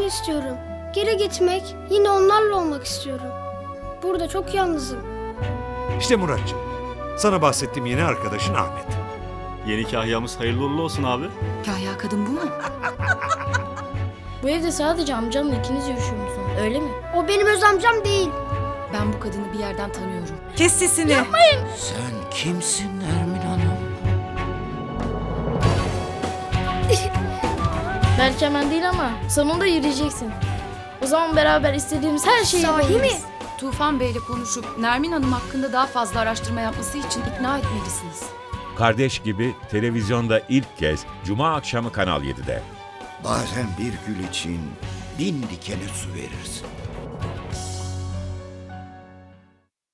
istiyorum. Geri gitmek, yine onlarla olmak istiyorum. Burada çok yalnızım. İşte Muratcığım, sana bahsettiğim yeni arkadaşın Ahmet. Yeni kahyamız hayırlı uğurlu olsun abi. Kahya kadın bu mu? Bu evde sadece amcamla ikiniz yaşıyor musunuz? Öyle mi? O benim öz amcam değil. Ben bu kadını bir yerden tanıyorum. Kes sesini. Sen kimsin Nermin Hanım? Belki hemen değil ama sonunda yürüyeceksin. O zaman beraber istediğimiz her şeyi Sahi yapabiliriz. mi? Tufan Bey'le konuşup Nermin Hanım hakkında daha fazla araştırma yapması için ikna etmelisiniz. Kardeş gibi televizyonda ilk kez Cuma akşamı Kanal 7'de. Bazen bir gül için 1000 dikene su verirsin.